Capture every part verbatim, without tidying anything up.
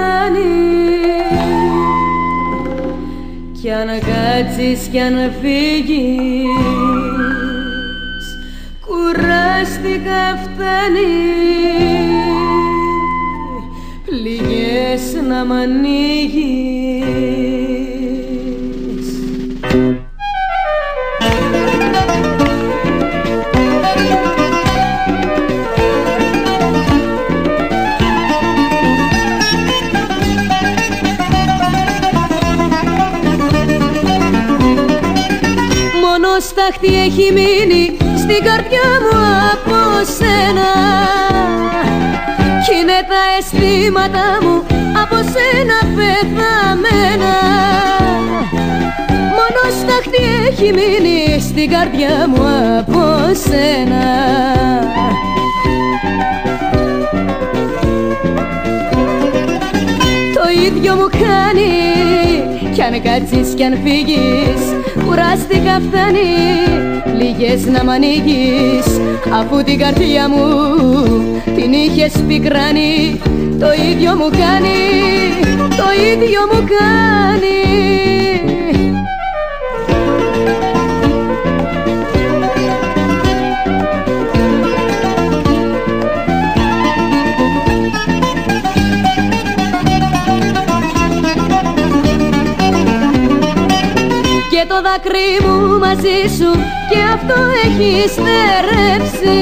κάνει. Κι αν κάτσεις κι αν φύγεις, κουράστηκα φτάνει. Πληγές να μ' ανοίγεις. Μόνο στάχτη έχει μείνει στην καρδιά μου από σένα, κι είναι τα αισθήματα μου από σένα πεθαμένα. Μόνο στάχτη έχει μείνει στην καρδιά μου από σένα. Το ίδιο μου κάνει κι αν κάτσεις κι αν φύγεις, κουράστηκα φτάνει. Λίγες να μ' ανοίγεις, αφού την καρδιά μου την είχες πικράνει. Το ίδιο μου κάνει, το ίδιο μου κάνει. Και το δάκρυ μου μαζί σου και αυτό έχει στερέψει.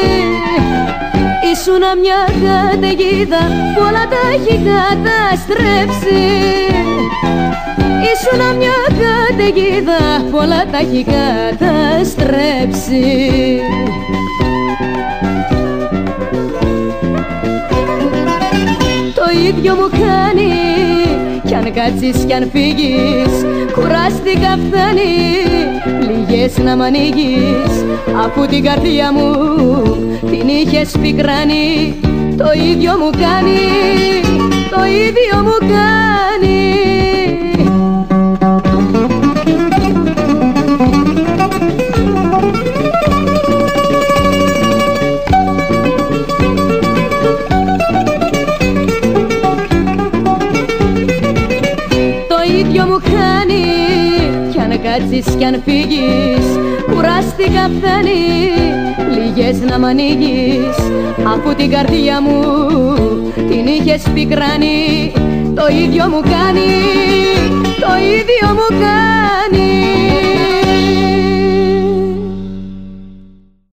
Ήσουνα μια καταιγίδα που όλα τα έχει καταστρέψει. Ήσουνα μια καταιγίδα που όλα τα έχει καταστρέψει. Το ίδιο μου κάνει κι αν κάτσεις κι αν φύγεις, κουράστηκα φτάνει. Λίγες να μ' ανοίγεις, αφού την καρδιά μου την είχες πικράνει. Το ίδιο μου κάνει, το ίδιο μου κάνει. Το ίδιο μου κάνει κι αν κάτσεις κι αν φύγεις, κουράστηκα φτάνει. Λίγες να μ' ανοίγεις, αφού την καρδιά μου την είχες πικράνει. Το ίδιο μου κάνει,